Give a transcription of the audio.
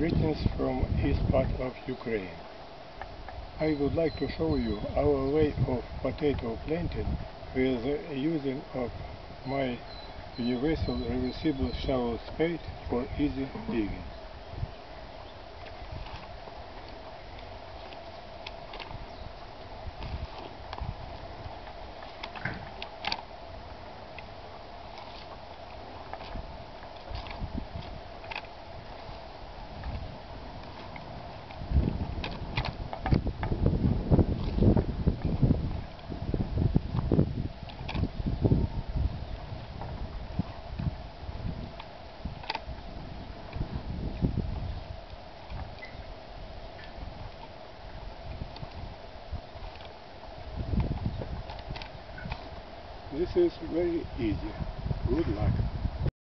Greetings from east part of Ukraine. I would like to show you our way of potato planting with the using of my universal reversible shovel spade for easy digging. This is very easy. Good luck.